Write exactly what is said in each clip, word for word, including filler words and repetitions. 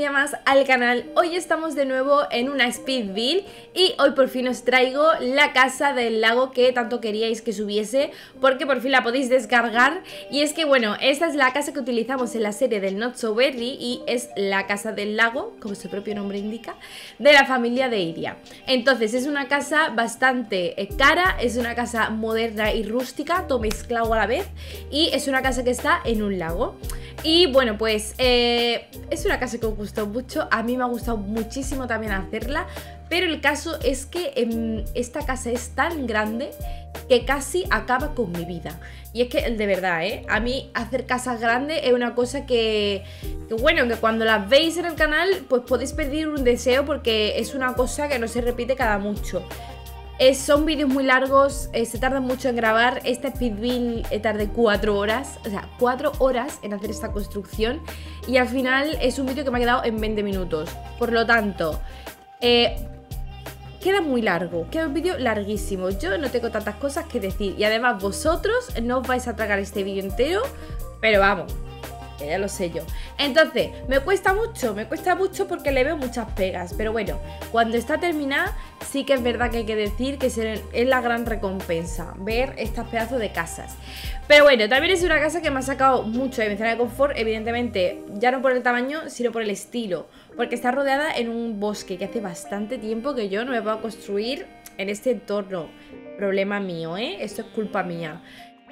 día más al canal. Hoy estamos de nuevo en una speed build y hoy por fin os traigo la casa del lago que tanto queríais que subiese, porque por fin la podéis descargar. Y es que bueno, esta es la casa que utilizamos en la serie del Not So Berry y es la casa del lago, como su propio nombre indica, de la familia de Iria. Entonces es una casa bastante cara, es una casa moderna y rústica, todo mezclado a la vez, y es una casa que está en un lago. Y bueno, pues eh, es una casa que os gustó mucho, a mí me ha gustado muchísimo también hacerla, pero el caso es que eh, esta casa es tan grande que casi acaba con mi vida. Y es que, de verdad, ¿eh? A mí hacer casas grandes es una cosa que, que, bueno, que cuando las veis en el canal, pues podéis pedir un deseo porque es una cosa que no se repite cada mucho. Eh, son vídeos muy largos, eh, se tardan mucho en grabar. Esta speed build eh, tardé cuatro horas, o sea, cuatro horas en hacer esta construcción. Y al final es un vídeo que me ha quedado en veinte minutos. Por lo tanto, eh, queda muy largo, queda un vídeo larguísimo. Yo no tengo tantas cosas que decir. Y además vosotros no os vais a tragar este vídeo entero, pero vamos, que ya lo sé yo. Entonces, me cuesta mucho, me cuesta mucho porque le veo muchas pegas. Pero bueno, cuando está terminada, sí que es verdad que hay que decir que es la gran recompensa ver estos pedazos de casas. Pero bueno, también es una casa que me ha sacado mucho de mi zona de confort, evidentemente, ya no por el tamaño, sino por el estilo. Porque está rodeada en un bosque que hace bastante tiempo que yo no me puedo construir en este entorno. Problema mío, ¿eh? Esto es culpa mía.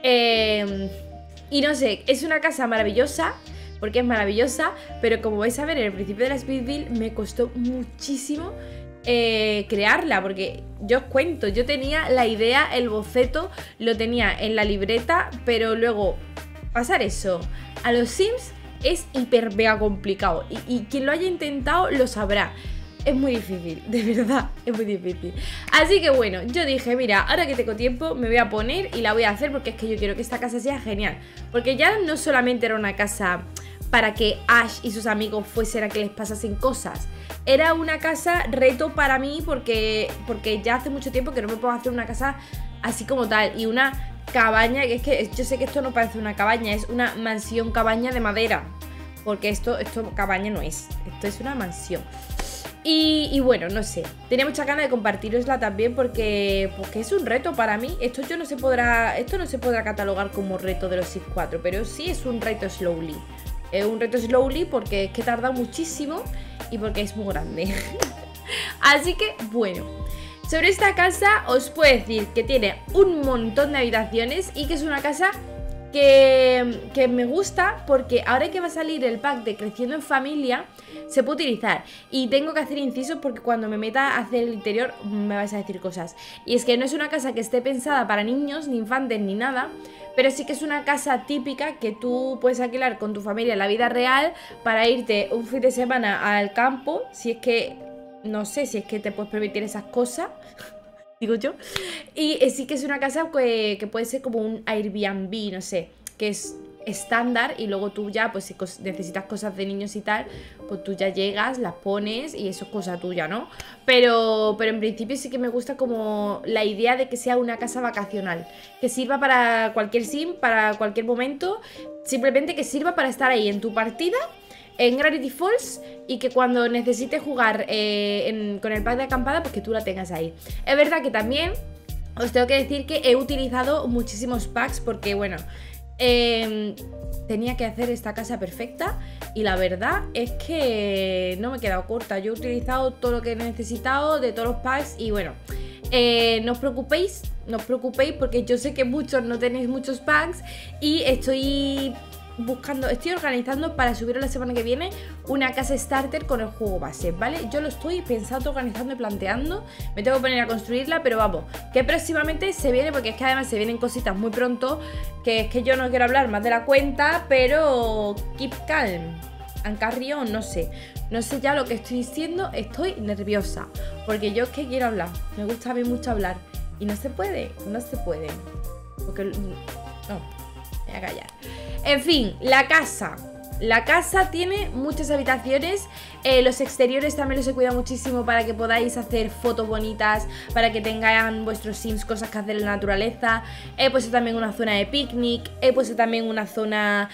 Eh... Y no sé, es una casa maravillosa, porque es maravillosa, pero como vais a ver en el principio de la speed build me costó muchísimo eh, crearla, porque yo os cuento, yo tenía la idea, el boceto, lo tenía en la libreta, pero luego pasar eso a los Sims es hiper mega complicado, y, y quien lo haya intentado lo sabrá. Es muy difícil, de verdad, es muy difícil. Así que bueno, yo dije, mira, ahora que tengo tiempo me voy a poner y la voy a hacer porque es que yo quiero que esta casa sea genial. Porque ya no solamente era una casa para que Ash y sus amigos fuesen a que les pasasen cosas. Era una casa reto para mí porque, porque ya hace mucho tiempo que no me puedo hacer una casa así como tal. Y una cabaña, que es que yo sé que esto no parece una cabaña, es una mansión cabaña de madera. Porque esto, esto cabaña no es, esto es una mansión. Y, y bueno, no sé, tenía mucha ganas de compartirosla también porque, porque es un reto para mí. Esto yo no se podrá, esto no se podrá catalogar como reto de los Sims cuatro, pero sí es un reto slowly. Es un reto slowly porque es que tarda muchísimo y porque es muy grande. Así que bueno, sobre esta casa os puedo decir que tiene un montón de habitaciones y que es una casa Que, que me gusta porque ahora que va a salir el pack de Creciendo en Familia se puede utilizar. Y tengo que hacer incisos porque cuando me meta a hacer el interior me vais a decir cosas. Y es que no es una casa que esté pensada para niños, ni infantes, ni nada, pero sí que es una casa típica que tú puedes alquilar con tu familia en la vida real para irte un fin de semana al campo, si es que, no sé, si es que te puedes permitir esas cosas, digo yo. Y sí que es una casa que, que puede ser como un Airbnb, no sé, que es estándar y luego tú ya, pues si necesitas cosas de niños y tal, pues tú ya llegas, las pones y eso es cosa tuya, ¿no? Pero, pero en principio sí que me gusta como la idea de que sea una casa vacacional, que sirva para cualquier sim, para cualquier momento, simplemente que sirva para estar ahí en tu partida, en Gravity Falls, y que cuando necesites jugar eh, en, con el pack de acampada, pues que tú la tengas ahí. Es verdad que también os tengo que decir que he utilizado muchísimos packs porque, bueno, eh, tenía que hacer esta casa perfecta y la verdad es que no me he quedado corta. Yo he utilizado todo lo que he necesitado de todos los packs y, bueno, eh, no os preocupéis, no os preocupéis porque yo sé que muchos no tenéis muchos packs y estoy buscando, estoy organizando para subir la semana que viene una casa starter con el juego base, ¿vale? Yo lo estoy pensando, organizando y planteando. Me tengo que poner a construirla, pero vamos, que próximamente se viene, porque es que además se vienen cositas muy pronto, que es que yo no quiero hablar más de la cuenta, pero keep calm and carry on, no sé. No sé ya lo que estoy diciendo, estoy nerviosa, porque yo es que quiero hablar, me gusta a mí mucho hablar, y no se puede, no se puede, porque no, me voy a callar. En fin, la casa la casa tiene muchas habitaciones, eh, los exteriores también los he cuidado muchísimo para que podáis hacer fotos bonitas, para que tengan vuestros Sims cosas que hacer en la naturaleza. He puesto también una zona de picnic, he puesto también una zona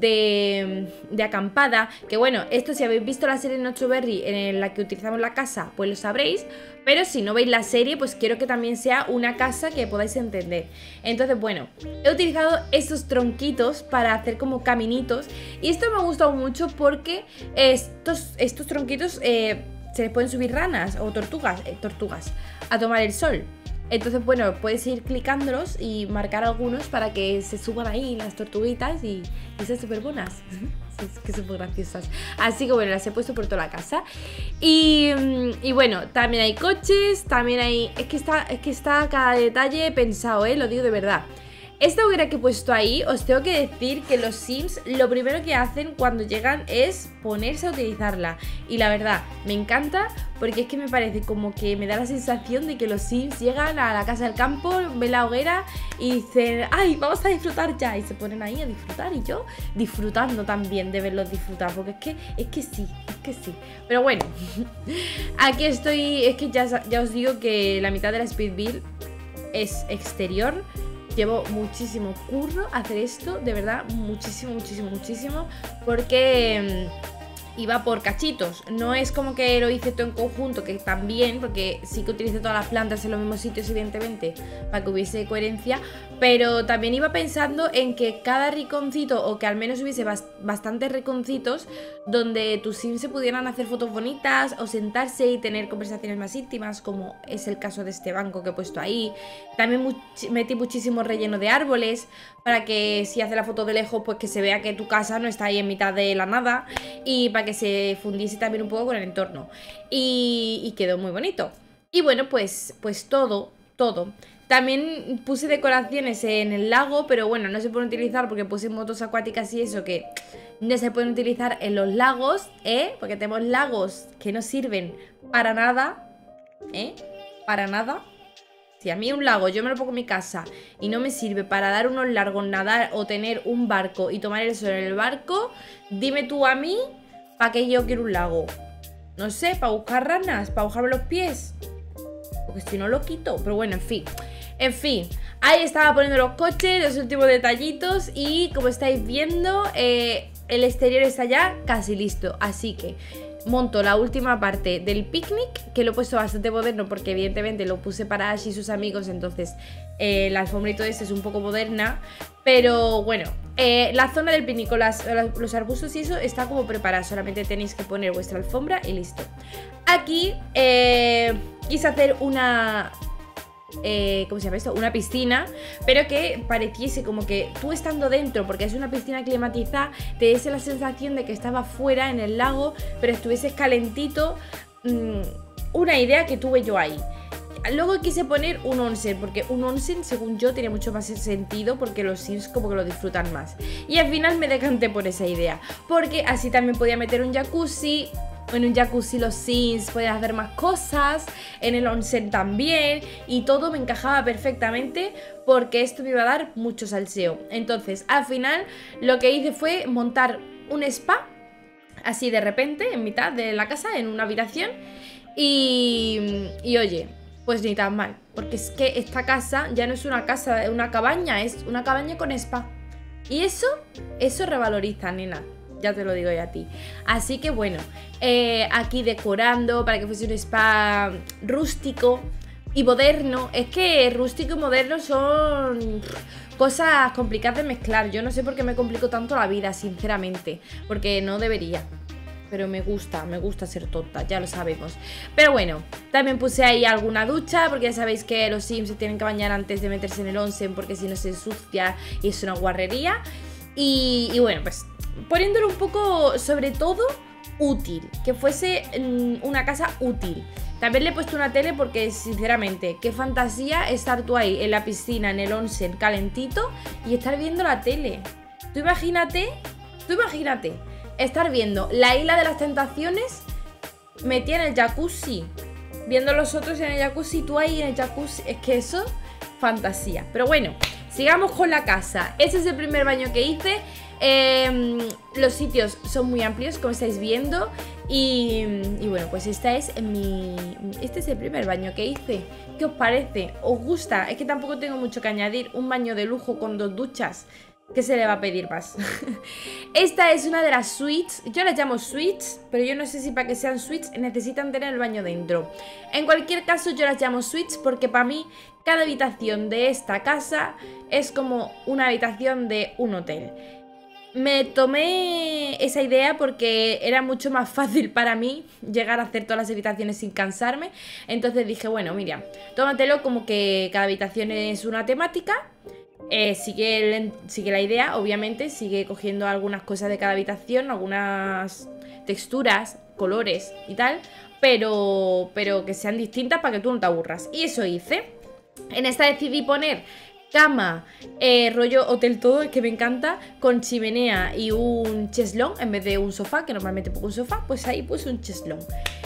de, de acampada, que bueno, esto si habéis visto la serie Not So Berry en la que utilizamos la casa, pues lo sabréis, pero si no veis la serie, pues quiero que también sea una casa que podáis entender. Entonces, bueno, he utilizado estos tronquitos para hacer como caminitos, y esto me ha gustado mucho porque estos, estos tronquitos eh, se les pueden subir ranas o tortugas, eh, tortugas a tomar el sol. Entonces, bueno, puedes ir clicándolos y marcar algunos para que se suban ahí las tortuguitas y, y sean súper buenas. Es que son muy graciosas. Así que bueno, las he puesto por toda la casa. Y, y bueno, también hay coches, también hay... Es que está, es que está cada detalle pensado, ¿eh? Lo digo de verdad. Esta hoguera que he puesto ahí, os tengo que decir que los Sims lo primero que hacen cuando llegan es ponerse a utilizarla. Y la verdad, me encanta porque es que me parece como que me da la sensación de que los Sims llegan a la casa del campo, ven la hoguera y dicen, ¡ay, vamos a disfrutar ya! Y se ponen ahí a disfrutar, y yo disfrutando también de verlos disfrutar, porque es que, es que sí, es que sí. Pero bueno, aquí estoy, es que ya, ya os digo que la mitad de la speed build es exterior. Llevo muchísimo curro hacer esto, de verdad, muchísimo, muchísimo, muchísimo, porque mmm, iba por cachitos. No es como que lo hice todo en conjunto, que también, porque sí que utilicé todas las plantas en los mismos sitios, evidentemente, para que hubiese coherencia, pero también iba pensando en que cada rinconcito, o que al menos hubiese bast bastantes rinconcitos donde tus Sims se pudieran hacer fotos bonitas o sentarse y tener conversaciones más íntimas, como es el caso de este banco que he puesto ahí. También much metí muchísimo relleno de árboles para que si hace la foto de lejos, pues que se vea que tu casa no está ahí en mitad de la nada, y para que se fundiese también un poco con el entorno. Y, y quedó muy bonito. Y bueno, pues, pues todo, todo. También puse decoraciones en el lago, pero bueno, no se pueden utilizar porque puse motos acuáticas y eso que no se pueden utilizar en los lagos, ¿eh? Porque tenemos lagos que no sirven para nada, ¿eh? Para nada. Si a mí un lago yo me lo pongo en mi casa y no me sirve para dar unos largos, nadar o tener un barco y tomar el sol en el barco, dime tú a mí, ¿para qué yo quiero un lago? No sé, ¿para buscar ranas? ¿Para buscarme los pies? Porque si no lo quito, pero bueno, en fin. En fin, ahí estaba poniendo los coches, los últimos detallitos, y como estáis viendo, eh, el exterior está ya casi listo. Así que monto la última parte del picnic, que lo he puesto bastante moderno porque evidentemente lo puse para Ash y sus amigos, entonces eh, la alfombra y todo esto es un poco moderna. Pero bueno, eh, la zona del picnic con las, los arbustos y eso está como preparada, solamente tenéis que poner vuestra alfombra y listo. Aquí eh, quise hacer una... Eh, ¿cómo se llama esto? Una piscina, pero que pareciese como que tú estando dentro, porque es una piscina climatizada, te diese la sensación de que estaba fuera en el lago, pero estuvieses calentito. mm, Una idea que tuve yo ahí. Luego quise poner un onsen, porque un onsen, según yo, tiene mucho más sentido, porque los Sims como que lo disfrutan más. Y al final me decanté por esa idea, porque así también podía meter un jacuzzi. En un jacuzzi los Sims pueden hacer más cosas, en el onsen también, y todo me encajaba perfectamente porque esto me iba a dar mucho salseo. Entonces, al final, lo que hice fue montar un spa, así de repente, en mitad de la casa, en una habitación, y, y oye, pues ni tan mal, porque es que esta casa ya no es una casa, es una cabaña, es una cabaña con spa. Y eso, eso revaloriza, nena. Ya te lo digo yo a ti. Así que bueno, eh, aquí decorando para que fuese un spa rústico y moderno. Es que rústico y moderno son cosas complicadas de mezclar. Yo no sé por qué me complico tanto la vida, sinceramente, porque no debería. Pero me gusta, me gusta ser tonta, ya lo sabemos. Pero bueno, también puse ahí alguna ducha, porque ya sabéis que los Sims se tienen que bañar antes de meterse en el onsen, porque si no se ensucia y es una guarrería. Y, y bueno, pues poniéndolo un poco, sobre todo, útil, que fuese mm, una casa útil. También le he puesto una tele porque, sinceramente, qué fantasía estar tú ahí en la piscina, en el onsen, calentito, y estar viendo la tele. Tú imagínate, tú imagínate estar viendo la Isla de las Tentaciones metida en el jacuzzi, viendo a los otros en el jacuzzi y tú ahí en el jacuzzi. Es que eso, fantasía. Pero bueno, sigamos con la casa. Este es el primer baño que hice. Eh, los sitios son muy amplios, como estáis viendo. Y, y bueno, pues esta es mi, este es el primer baño que hice. ¿Qué os parece? ¿Os gusta? Es que tampoco tengo mucho que añadir. Un baño de lujo con dos duchas. ¿Qué se le va a pedir más? Esta es una de las suites. Yo las llamo suites, pero yo no sé si para que sean suites necesitan tener el baño dentro. En cualquier caso, yo las llamo suites porque para mí cada habitación de esta casa es como una habitación de un hotel. Me tomé esa idea porque era mucho más fácil para mí llegar a hacer todas las habitaciones sin cansarme. Entonces dije, bueno, Miriam, tómatelo como que cada habitación es una temática. Eh, sigue, el, sigue la idea, obviamente, sigue cogiendo algunas cosas de cada habitación, algunas texturas, colores y tal, pero, pero que sean distintas para que tú no te aburras. Y eso hice. En esta decidí poner cama, eh, rollo hotel todo, es que me encanta, con chimenea y un cheslón en vez de un sofá, que normalmente pongo un sofá, pues ahí puse un cheslón.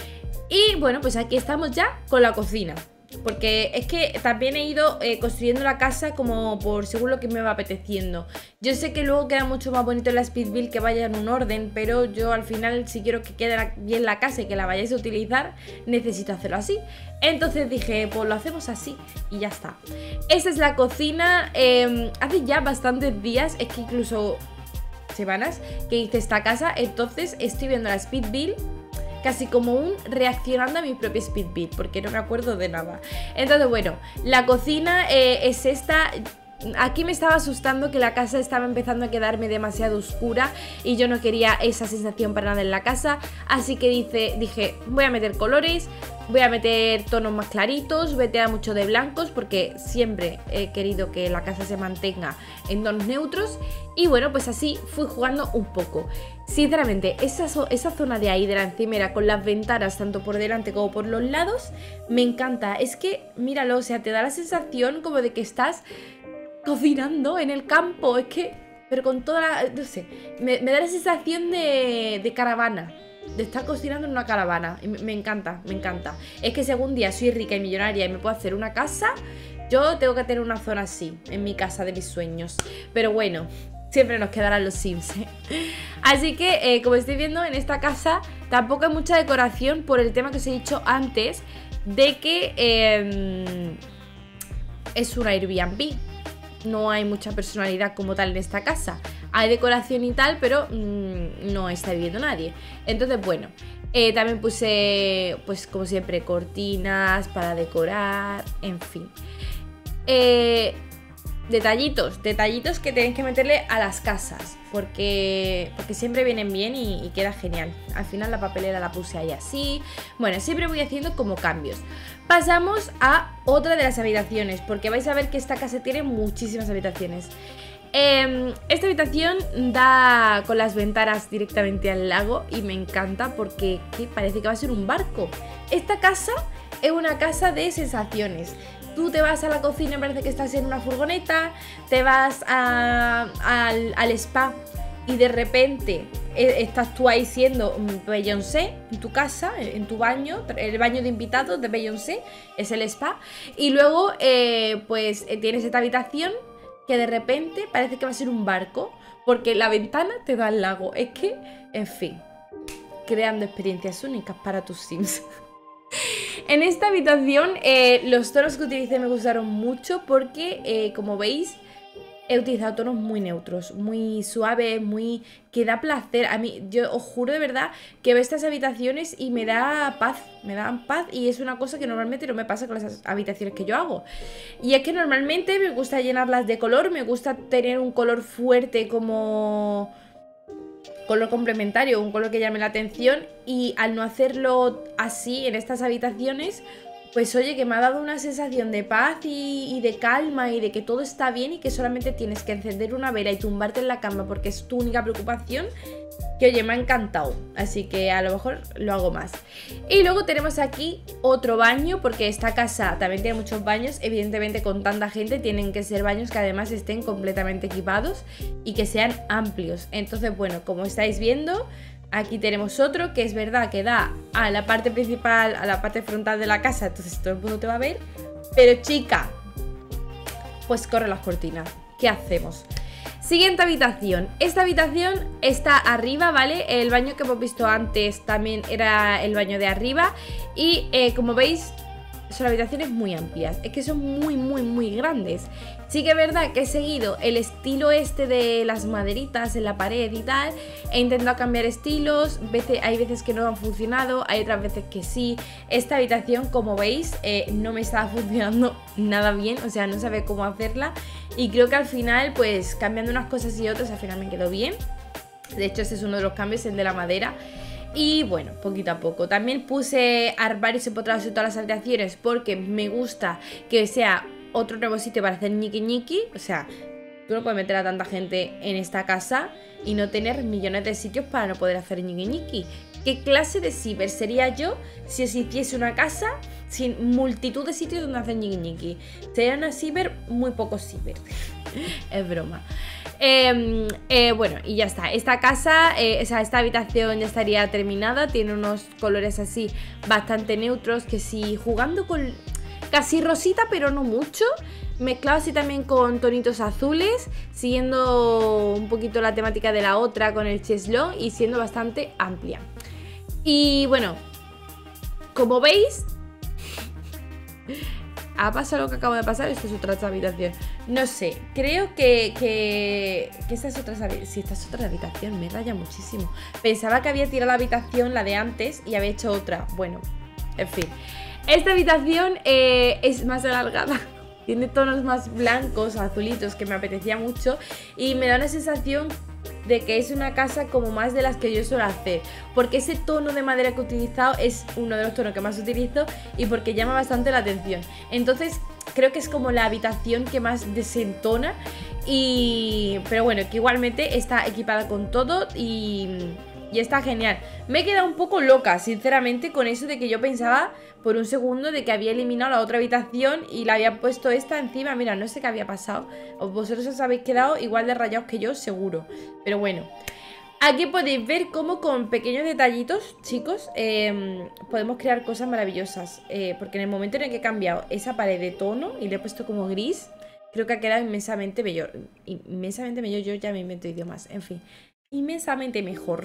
Y bueno, pues aquí estamos ya con la cocina. Porque es que también he ido eh, construyendo la casa como por según lo que me va apeteciendo. Yo sé que luego queda mucho más bonito la speed build que vaya en un orden, pero yo al final, si quiero que quede bien la casa y que la vayáis a utilizar, necesito hacerlo así. Entonces dije, pues lo hacemos así y ya está. Esta es la cocina. eh, Hace ya bastantes días, es que incluso semanas, que hice esta casa. Entonces estoy viendo la speed build casi como un reaccionando a mi propia speed build, porque no me acuerdo de nada. Entonces, bueno, la cocina eh, es esta. Aquí me estaba asustando que la casa estaba empezando a quedarme demasiado oscura y yo no quería esa sensación para nada en la casa. Así que dice, dije, voy a meter colores, voy a meter tonos más claritos, voy a meter mucho de blancos porque siempre he querido que la casa se mantenga en tonos neutros. Y bueno, pues así fui jugando un poco. Sinceramente, esa, esa zona de ahí de la encimera con las ventanas tanto por delante como por los lados me encanta. Es que, míralo, o sea, te da la sensación como de que estás cocinando en el campo. Es que, pero con toda la, no sé, me, me da la sensación de, de caravana, de estar cocinando en una caravana. Y me, me encanta, me encanta. Es que si algún día soy rica y millonaria y me puedo hacer una casa, yo tengo que tener una zona así, en mi casa de mis sueños. Pero bueno, siempre nos quedarán los Sims, ¿eh? Así que, eh, como estoy viendo, en esta casa tampoco hay mucha decoración por el tema que os he dicho antes, de que eh, es una Airbnb. No hay mucha personalidad como tal en esta casa. Hay decoración y tal, pero mmm, no está viviendo nadie. Entonces, bueno, eh, también puse, pues como siempre, cortinas para decorar, en fin. Eh, detallitos, detallitos que tenéis que meterle a las casas, porque, porque siempre vienen bien y, y queda genial. Al final la papelera la puse ahí así. Bueno, siempre voy haciendo como cambios. Pasamos a otra de las habitaciones, porque vais a ver que esta casa tiene muchísimas habitaciones. Eh, esta habitación da con las ventanas directamente al lago y me encanta porque ¿qué? Parece que va a ser un barco. Esta casa es una casa de sensaciones. Tú te vas a la cocina y parece que estás en una furgoneta, te vas a, a, al, al spa y de repente estás tú ahí siendo Beyoncé en tu casa, en tu baño, el baño de invitados de Beyoncé, es el spa. Y luego eh, pues tienes esta habitación que de repente parece que va a ser un barco, porque la ventana te da al lago. Es que, en fin, creando experiencias únicas para tus Sims. En esta habitación eh, los tonos que utilicé me gustaron mucho porque, eh, como veis, he utilizado tonos muy neutros, muy suaves, muy... que da placer. A mí, yo os juro de verdad que veo estas habitaciones y me da paz, me dan paz, y es una cosa que normalmente no me pasa con las habitaciones que yo hago. Y es que normalmente me gusta llenarlas de color, me gusta tener un color fuerte como... color complementario, un color que llame la atención, y al no hacerlo así en estas habitaciones, pues oye, que me ha dado una sensación de paz y, y de calma y de que todo está bien y que solamente tienes que encender una vela y tumbarte en la cama porque es tu única preocupación, que oye, me ha encantado, así que a lo mejor lo hago más. Y luego tenemos aquí otro baño, porque esta casa también tiene muchos baños, evidentemente con tanta gente tienen que ser baños que además estén completamente equipados y que sean amplios. Entonces, bueno, como estáis viendo, aquí tenemos otro que es verdad que da a la parte principal, a la parte frontal de la casa, entonces todo el mundo te va a ver. Pero chica, pues corre las cortinas, ¿qué hacemos? Siguiente habitación. Esta habitación está arriba, ¿vale? El baño que hemos visto antes también era el baño de arriba. Y eh, como veis, son habitaciones muy amplias. Es que son muy, muy, muy grandes. Sí que es verdad que he seguido el estilo este de las maderitas en la pared y tal. He intentado cambiar estilos. Veces, hay veces que no han funcionado, hay otras veces que sí. Esta habitación, como veis, eh, no me estaba funcionando nada bien. O sea, no sabía cómo hacerla. Y creo que al final, pues cambiando unas cosas y otras, al final me quedó bien. De hecho, este es uno de los cambios, el de la madera. Y bueno, poquito a poco. También puse armarios empotrados en todas las habitaciones porque me gusta que sea otro nuevo sitio para hacer ñiqui ñiqui. O sea, tú no puedes meter a tanta gente en esta casa y no tener millones de sitios para no poder hacer ñiqui ñiqui. ¿Qué clase de ciber sería yo si os hiciese una casa sin multitud de sitios donde hacer ñiqui ñiqui? Sería una ciber muy poco ciber. Es broma. Eh, eh, bueno, y ya está. Esta casa, eh, o sea, esta habitación ya estaría terminada. Tiene unos colores así bastante neutros, que sí, jugando con casi rosita, pero no mucho. Mezclado así también con tonitos azules, siguiendo un poquito la temática de la otra con el cheslón y siendo bastante amplia. Y bueno, como veis, ha pasado lo que acabo de pasar. Esto es otra habitación. No sé, creo que, que, que esta es otra habitación. Si esta es otra habitación, me raya muchísimo. Pensaba que había tirado la habitación, la de antes, y había hecho otra. Bueno, en fin. Esta habitación eh, es más alargada. Tiene tonos más blancos, azulitos, que me apetecía mucho. Y me da una sensación de que es una casa como más de las que yo suelo hacer, porque ese tono de madera que he utilizado es uno de los tonos que más utilizo y porque llama bastante la atención. Entonces creo que es como la habitación que más desentona. Y pero bueno, que igualmente está equipada con todo y, y está genial. Me he quedado un poco loca, sinceramente, con eso de que yo pensaba por un segundo de que había eliminado la otra habitación y la había puesto esta encima. Mira, no sé qué había pasado. Vosotros os habéis quedado igual de rayados que yo, seguro. Pero bueno, aquí podéis ver cómo con pequeños detallitos, chicos, eh, podemos crear cosas maravillosas. eh, Porque en el momento en el que he cambiado esa pared de tono y le he puesto como gris, creo que ha quedado inmensamente mejor. Inmensamente mejor, yo ya me invento idiomas. En fin, inmensamente mejor.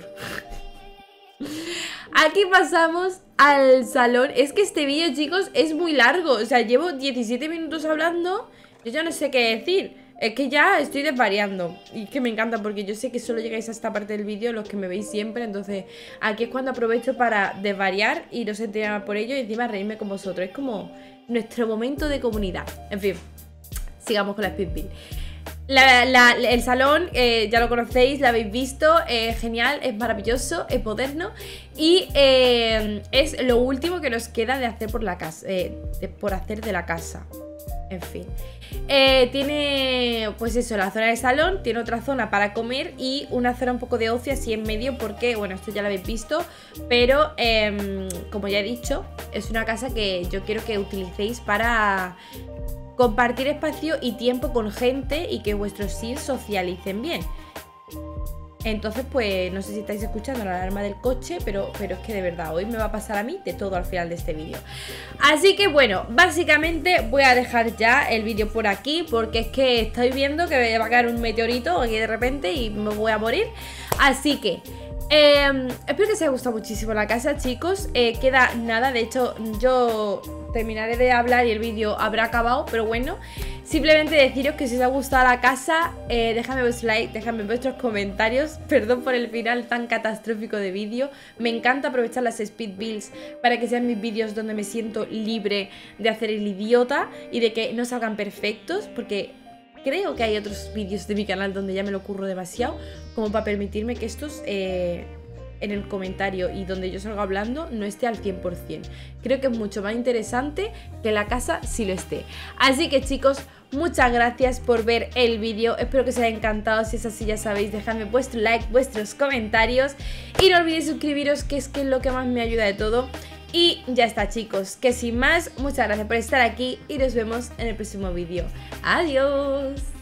Aquí pasamos al salón. Es que este vídeo, chicos, es muy largo. O sea, llevo diecisiete minutos hablando. Yo ya no sé qué decir. Es que ya estoy desvariando. Y que me encanta porque yo sé que solo llegáis a esta parte del vídeo los que me veis siempre. Entonces aquí es cuando aprovecho para desvariar y no sentirme mal por ello y encima reírme con vosotros. Es como nuestro momento de comunidad. En fin, sigamos con la Speed Build. La, la, el salón, eh, ya lo conocéis, lo habéis visto, eh, genial, es maravilloso, es moderno y eh, es lo último que nos queda de hacer por la casa, eh, de, por hacer de la casa. En fin, eh, tiene pues eso, la zona del salón, tiene otra zona para comer y una zona un poco de ocio así en medio porque, bueno, esto ya lo habéis visto, pero eh, como ya he dicho, es una casa que yo quiero que utilicéis para compartir espacio y tiempo con gente y que vuestros sims socialicen bien. Entonces, pues, no sé si estáis escuchando la alarma del coche, pero, pero es que de verdad, hoy me va a pasar a mí de todo al final de este vídeo. Así que, bueno, básicamente voy a dejar ya el vídeo por aquí, porque es que estoy viendo que me va a caer un meteorito aquí de repente y me voy a morir. Así que Eh, espero que os haya gustado muchísimo la casa, chicos. eh, Queda nada, de hecho yo terminaré de hablar y el vídeo habrá acabado. Pero bueno, simplemente deciros que si os ha gustado la casa, eh, dejadme vuestro like, dejadme vuestros comentarios. Perdón por el final tan catastrófico de vídeo. Me encanta aprovechar las speed builds para que sean mis vídeos donde me siento libre de hacer el idiota y de que no salgan perfectos, porque creo que hay otros vídeos de mi canal donde ya me lo curro demasiado como para permitirme que estos eh, en el comentario y donde yo salga hablando no esté al cien por cien. Creo que es mucho más interesante que la casa sí lo esté. Así que, chicos, muchas gracias por ver el vídeo. Espero que os haya encantado. Si es así, ya sabéis, dejadme vuestro like, vuestros comentarios y no olvidéis suscribiros, que es que es lo que más me ayuda de todo. Y ya está, chicos, que sin más, muchas gracias por estar aquí y nos vemos en el próximo vídeo. ¡Adiós!